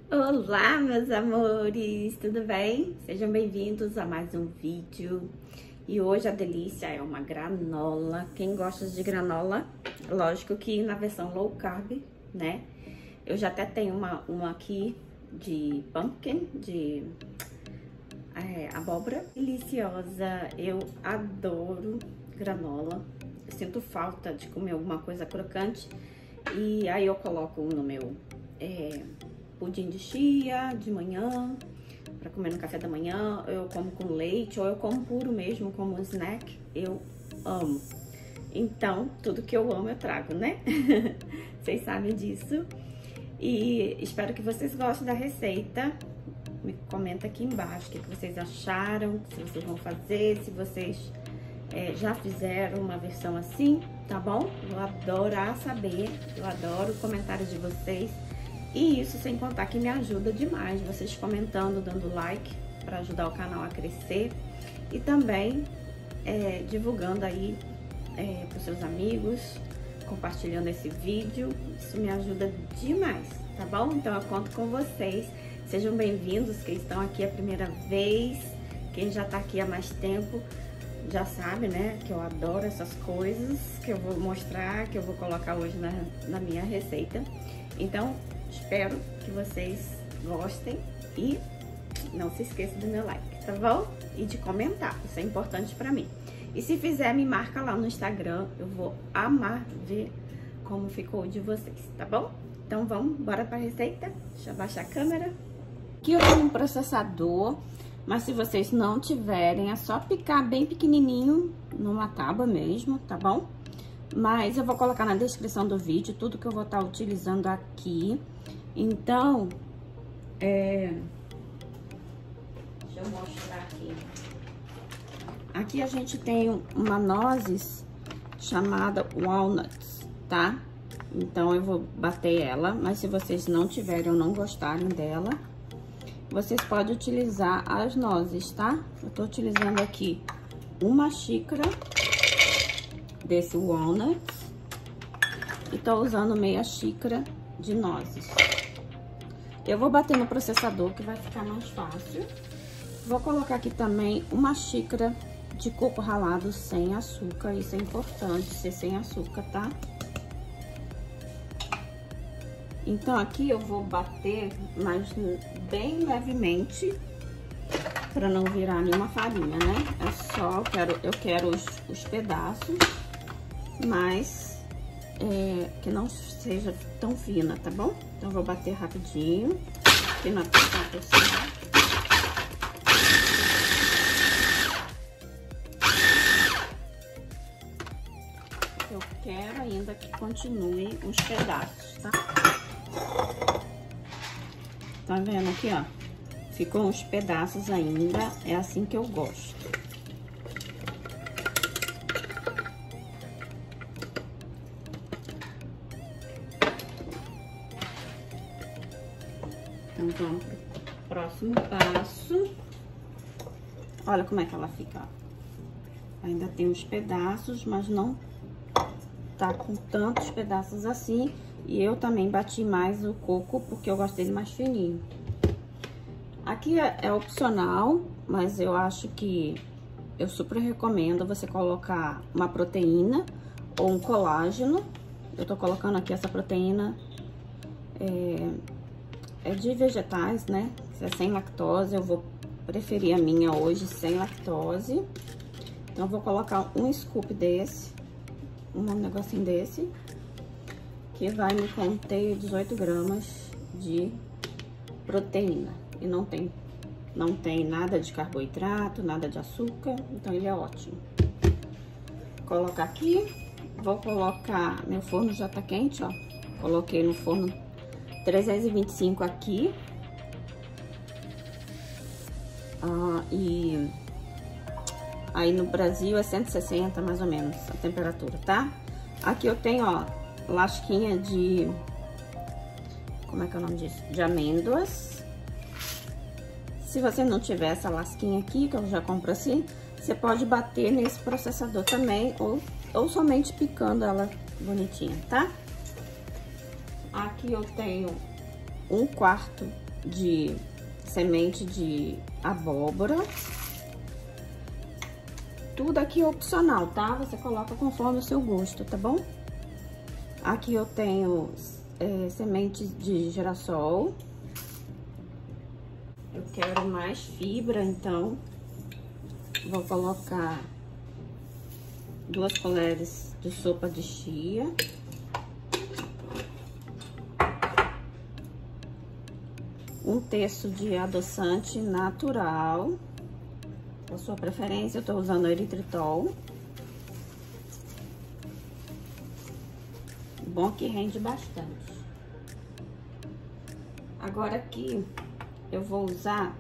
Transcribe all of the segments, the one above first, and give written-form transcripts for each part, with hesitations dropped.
Olá, meus amores, tudo bem? Sejam bem-vindos a mais um vídeo. E hoje a delícia é uma granola. Quem gosta de granola, lógico que na versão low carb, né? Eu já até tenho uma aqui de pumpkin, de abóbora. Deliciosa, eu adoro granola. Eu sinto falta de comer alguma coisa crocante. E aí eu coloco no meu pudim de chia de manhã, para comer no café da manhã. Eu como com leite, ou eu como puro mesmo, como snack. Eu amo. Então, tudo que eu amo eu trago, né? Vocês sabem disso. E espero que vocês gostem da receita. Me comenta aqui embaixo o que vocês acharam, se vocês vão fazer, se vocês já fizeram uma versão assim, tá bom? Eu adoro saber, eu adoro o comentário de vocês. E isso sem contar que me ajuda demais, vocês comentando, dando like, para ajudar o canal a crescer. E também divulgando aí para os seus amigos, compartilhando esse vídeo. Isso me ajuda demais, tá bom? Então eu conto com vocês. Sejam bem-vindos, quem estão aqui a primeira vez. Quem já tá aqui há mais tempo já sabe, né, que eu adoro essas coisas que eu vou mostrar, que eu vou colocar hoje na minha receita. Então, espero que vocês gostem e não se esqueça do meu like, tá bom? E de comentar, isso é importante pra mim. E se fizer, me marca lá no Instagram, eu vou amar ver como ficou o de vocês, tá bom? Então vamos, bora pra receita? Deixa eu abaixar a câmera. Aqui eu tenho um processador, mas se vocês não tiverem, é só picar bem pequenininho numa tábua mesmo, tá bom? Mas eu vou colocar na descrição do vídeo tudo que eu vou estar utilizando aqui. Então, deixa eu mostrar aqui. Aqui a gente tem uma nozes chamada walnuts, tá? Então, eu vou bater ela, mas se vocês não tiverem ou não gostarem dela, vocês podem utilizar as nozes, tá? Eu tô utilizando aqui uma xícara desse walnuts e tô usando meia xícara de nozes. Eu vou bater no processador que vai ficar mais fácil. Vou colocar aqui também uma xícara de coco ralado sem açúcar. Isso é importante, ser sem açúcar, tá? Então aqui eu vou bater, mas bem levemente, para não virar nenhuma farinha, né? É só, eu quero os pedaços, mas que não seja tão fina, tá bom? Então, eu vou bater rapidinho, aqui na porção. Eu quero ainda que continue os pedaços, tá? Tá vendo aqui, ó? Ficou uns pedaços ainda, é assim que eu gosto. Então, vamos pro próximo passo. Olha como é que ela fica, ó. Ainda tem os pedaços, mas não tá com tantos pedaços assim. E eu também bati mais o coco, porque eu gosto dele mais fininho. Aqui é opcional, mas eu acho que eu super recomendo você colocar uma proteína ou um colágeno. Eu tô colocando aqui essa proteína, é de vegetais, né? É sem lactose, eu vou preferir a minha hoje sem lactose. Então, eu vou colocar um scoop desse, um negocinho desse, que vai me conter 18 gramas de proteína. E não tem nada de carboidrato, nada de açúcar, então ele é ótimo. Vou colocar aqui, vou colocar, meu forno já tá quente, ó. Coloquei no forno 325 aqui. E aí no Brasil é 160 mais ou menos a temperatura, tá? Aqui eu tenho, ó, lasquinha de, como é que é o nome disso? De amêndoas. Se você não tiver essa lasquinha aqui, que eu já compro assim, você pode bater nesse processador também, ou somente picando ela bonitinha, tá? Aqui eu tenho 1/4 de semente de abóbora. Tudo aqui é opcional, tá? Você coloca conforme o seu gosto, tá bom? Aqui eu tenho sementes de girassol. Eu quero mais fibra, então vou colocar 2 colheres de sopa de chia. Um terço de adoçante natural. Da sua preferência, eu tô usando eritritol. Bom que rende bastante. Agora aqui eu vou usar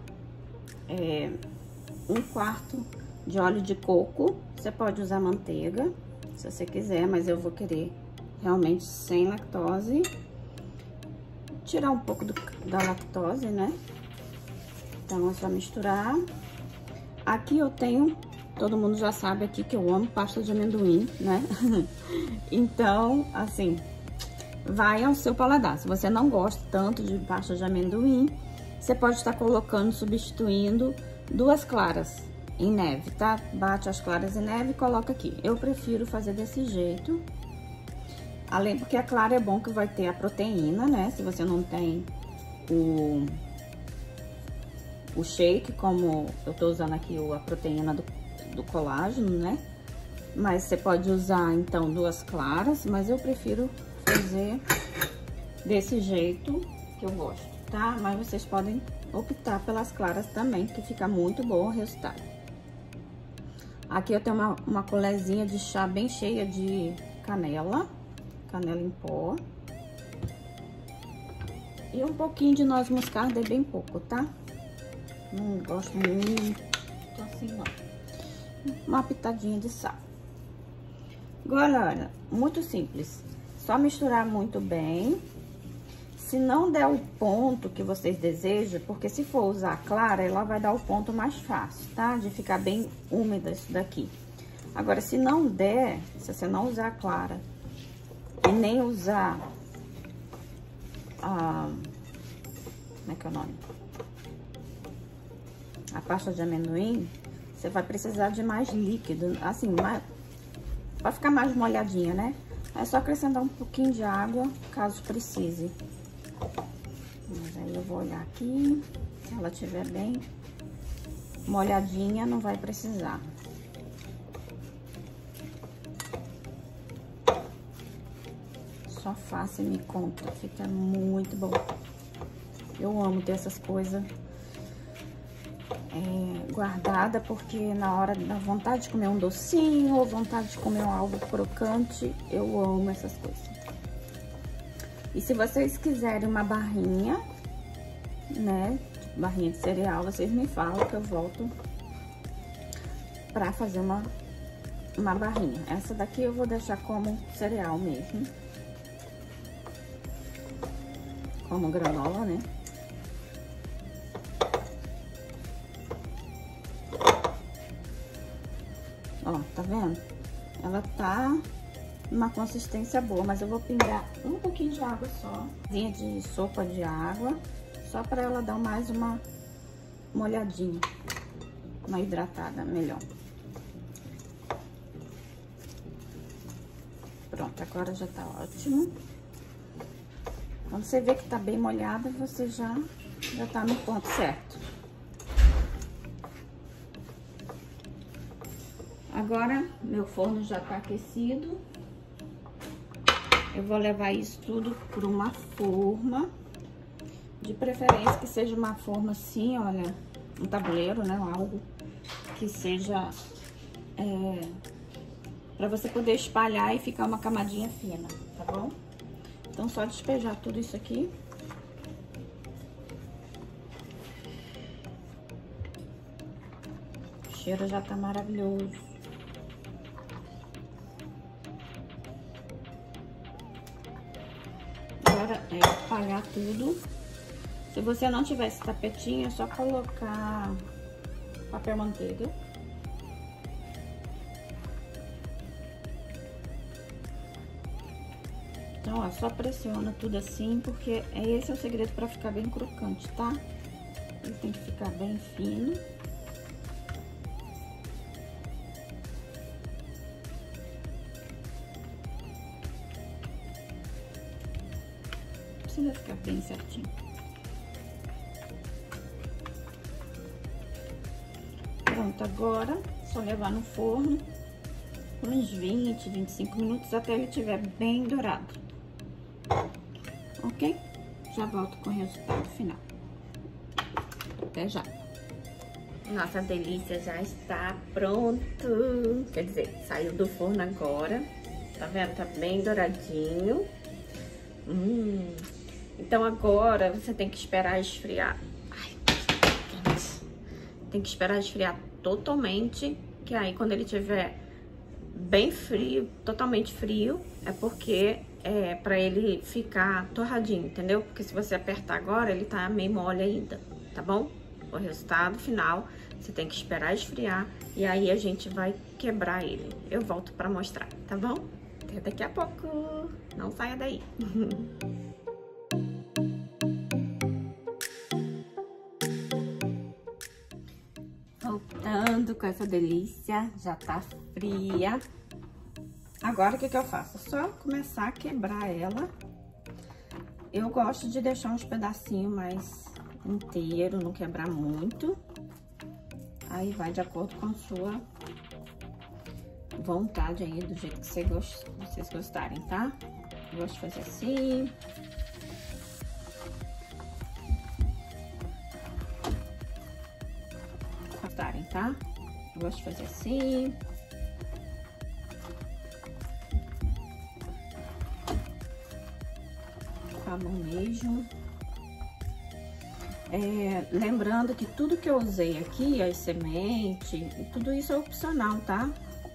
1/4 de óleo de coco. Você pode usar manteiga, se você quiser, mas eu vou querer realmente sem lactose. Tirar um pouco da lactose, né? Então é só misturar. Aqui eu tenho, todo mundo já sabe aqui que eu amo pasta de amendoim, né? Então, assim, vai ao seu paladar. Se você não gosta tanto de pasta de amendoim, você pode estar colocando, substituindo 2 claras em neve, tá? Bate as claras em neve e coloca aqui. Eu prefiro fazer desse jeito. Além porque a clara é bom que vai ter a proteína, né? Se você não tem o shake, como eu tô usando aqui a proteína do colágeno, né? Mas você pode usar, então, 2 claras, mas eu prefiro fazer desse jeito que eu gosto, tá? Mas vocês podem optar pelas claras também, que fica muito bom o resultado. Aqui eu tenho uma colherzinha de chá bem cheia de canela em pó. E um pouquinho de noz moscada, é bem pouco, tá? Não gosto muito assim, não. Uma pitadinha de sal. Agora, olha, muito simples. Só misturar muito bem. Se não der o ponto que vocês desejam, porque se for usar a clara, ela vai dar o ponto mais fácil, tá? De ficar bem úmida isso daqui. Agora, se não der, se você não usar a clara e nem usar como é que é o nome? A pasta de amendoim, você vai precisar de mais líquido, assim, para ficar mais molhadinha, né? É só acrescentar um pouquinho de água, caso precise. Mas aí eu vou olhar aqui, se ela estiver bem molhadinha, não vai precisar. Só faça e me conta, fica muito bom. Eu amo ter essas coisas guardada, porque na hora da vontade de comer um docinho ou vontade de comer algo crocante, eu amo essas coisas. E se vocês quiserem uma barrinha, né, barrinha de cereal, vocês me falam que eu volto pra fazer uma barrinha. Essa daqui eu vou deixar como cereal mesmo, como granola, né? Ó, tá vendo? Ela tá numa consistência boa, mas eu vou pingar um pouquinho de água só, de sopa de água, só pra ela dar mais uma molhadinha, uma hidratada melhor. Pronto, agora já tá ótimo. Quando você vê que tá bem molhada, você já tá no ponto certo. Agora, meu forno já tá aquecido. Eu vou levar isso tudo para uma forma. De preferência que seja uma forma assim, olha, um tabuleiro, né? Algo que seja para você poder espalhar e ficar uma camadinha fina, tá bom? Então, só despejar tudo isso aqui. O cheiro já tá maravilhoso. Agora é espalhar tudo. Se você não tiver esse tapetinho, é só colocar papel manteiga. Então, Então, ó, só pressiona tudo assim, porque esse é o segredo pra ficar bem crocante, tá? Ele tem que ficar bem fino. Precisa ficar bem certinho. Pronto, agora só levar no forno por uns 20, 25 minutos até ele estiver bem dourado. Ok? Já volto com o resultado final. Até já. Nossa delícia já está pronto. Quer dizer, saiu do forno agora. Tá vendo? Tá bem douradinho. Então agora você tem que esperar esfriar. Ai, tem que esperar esfriar totalmente. Que aí quando ele tiver bem frio, totalmente frio, é porque é pra ele ficar torradinho, entendeu? Porque se você apertar agora, ele tá meio mole ainda, tá bom? O resultado final, você tem que esperar esfriar e aí a gente vai quebrar ele. Eu volto pra mostrar, tá bom? Até daqui a pouco. Não saia daí. Voltando com essa delícia, já tá fria. Agora, o que que eu faço? Só começar a quebrar ela. Eu gosto de deixar uns pedacinhos mais inteiros, não quebrar muito. Aí vai de acordo com a sua vontade aí, do jeito que vocês gostarem, tá? Eu gosto de fazer assim. Gostarem, tá? Eu gosto de fazer assim. Com a mão mesmo. Lembrando que tudo que eu usei aqui, as sementes, tudo isso é opcional, tá?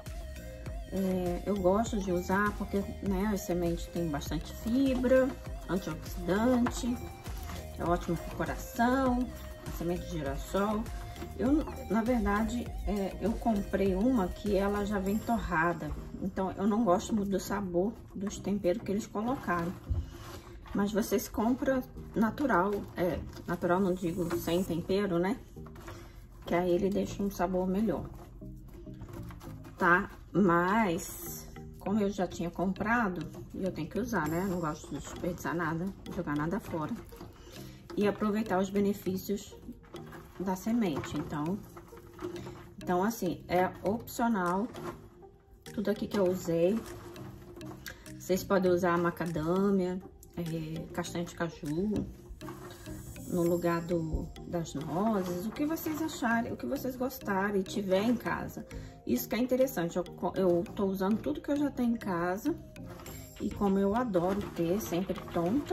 Eu gosto de usar porque, né, as sementes têm bastante fibra, antioxidante, é ótimo pro coração, a semente de girassol. Na verdade, eu comprei uma que ela já vem torrada, então eu não gosto muito do sabor dos temperos que eles colocaram. Mas vocês compram natural, natural não digo sem tempero, né? Que aí ele deixa um sabor melhor, tá? Mas, como eu já tinha comprado, eu tenho que usar, né? Não gosto de desperdiçar nada, jogar nada fora. E aproveitar os benefícios da semente, então assim, é opcional tudo aqui que eu usei. Vocês podem usar macadâmia, castanha de caju, no lugar das nozes, o que vocês acharem, o que vocês gostarem, tiver em casa. Isso que é interessante, eu tô usando tudo que eu já tenho em casa, e como eu adoro ter sempre pronta,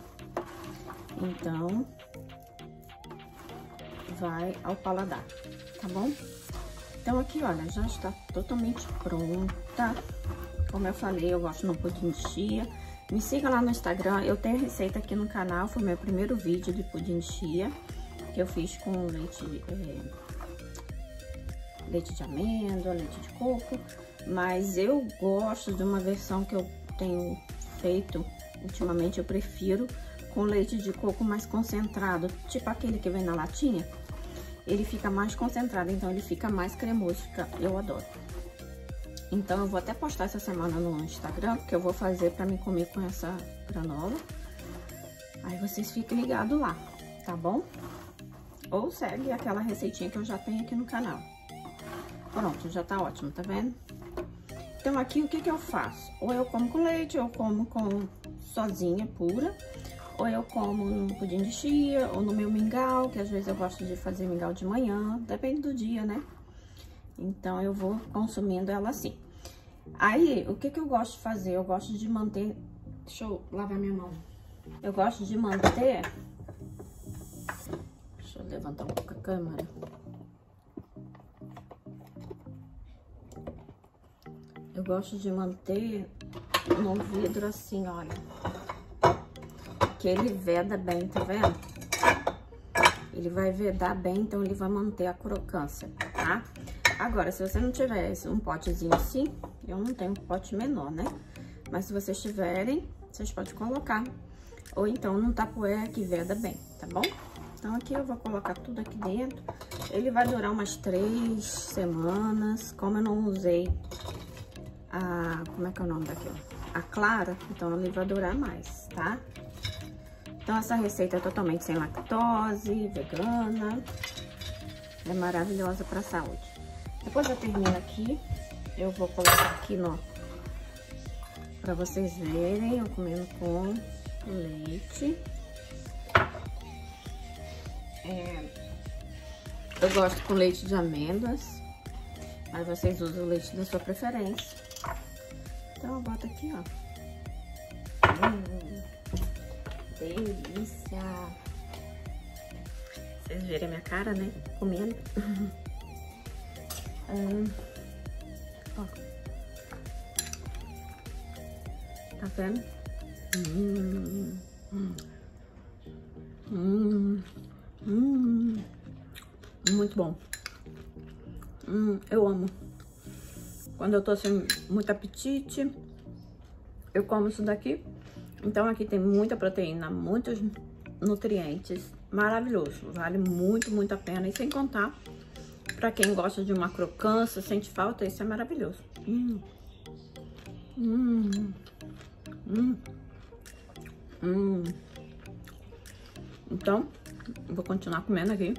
então vai ao paladar, tá bom? Então aqui, olha, já está totalmente pronta. Como eu falei, eu gosto no pudim de chia. Me siga lá no Instagram, eu tenho receita aqui no canal, foi meu primeiro vídeo de pudim de chia, que eu fiz com leite de amêndoa, leite de coco, mas eu gosto de uma versão que eu tenho feito ultimamente, eu prefiro com leite de coco mais concentrado, tipo aquele que vem na latinha. Ele fica mais concentrado, então ele fica mais cremoso, eu adoro. Então eu vou até postar essa semana no Instagram, que eu vou fazer pra me comer com essa granola. Aí vocês fiquem ligados lá, tá bom? Ou segue aquela receitinha que eu já tenho aqui no canal. Pronto, já tá ótimo, tá vendo? Então aqui o que que eu faço? Ou eu como com leite, ou eu como sozinha, pura. Ou eu como no pudim de chia, ou no meu mingau, que às vezes eu gosto de fazer mingau de manhã, depende do dia, né? Então, eu vou consumindo ela assim. Aí, o que que eu gosto de fazer? Eu gosto de manter... Deixa eu lavar minha mão. Eu gosto de manter... Deixa eu levantar um pouco a câmera. Eu gosto de manter no vidro assim, olha. Que ele veda bem, tá vendo? Ele vai vedar bem, então ele vai manter a crocância, tá? Agora, se você não tiver um potezinho assim, eu não tenho um pote menor, né? Mas se vocês tiverem, vocês podem colocar. Ou então num tapoé que veda bem, tá bom? Então aqui eu vou colocar tudo aqui dentro. Ele vai durar umas 3 semanas. Como eu não usei a... como é que é o nome daquilo? A clara, então ele vai durar mais, tá? Então essa receita é totalmente sem lactose, vegana. É maravilhosa pra saúde. Depois eu termino aqui, eu vou colocar aqui no... pra vocês verem, eu comendo com leite. Eu gosto com leite de amêndoas, mas vocês usam o leite da sua preferência. Então eu boto aqui, ó. Delícia! Vocês verem a minha cara, né? Comendo. Ó. Tá vendo? Muito bom. Eu amo. Quando eu tô sem muito apetite, eu como isso daqui. Então aqui tem muita proteína, muitos nutrientes. Maravilhoso. Vale muito, muito a pena. E sem contar, pra quem gosta de uma crocância, sente falta, isso é maravilhoso. Então, eu vou continuar comendo aqui.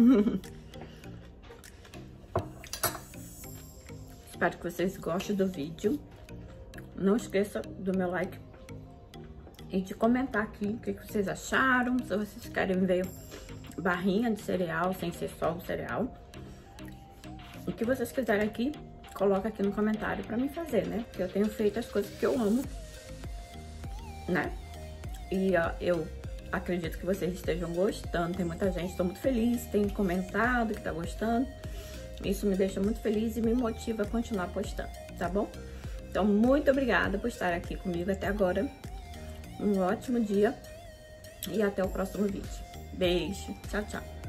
Espero que vocês gostem do vídeo. Não esqueça do meu like e de comentar aqui o que vocês acharam. Se vocês querem ver barrinha de cereal, sem ser só o cereal. O que vocês quiserem aqui, coloca aqui no comentário pra mim fazer, né? Porque eu tenho feito as coisas que eu amo, né? E eu acredito que vocês estejam gostando. Tem muita gente, estou muito feliz, tem comentado que tá gostando. Isso me deixa muito feliz e me motiva a continuar postando, tá bom? Então, muito obrigada por estar aqui comigo até agora. Um ótimo dia e até o próximo vídeo. Beijo, tchau, tchau.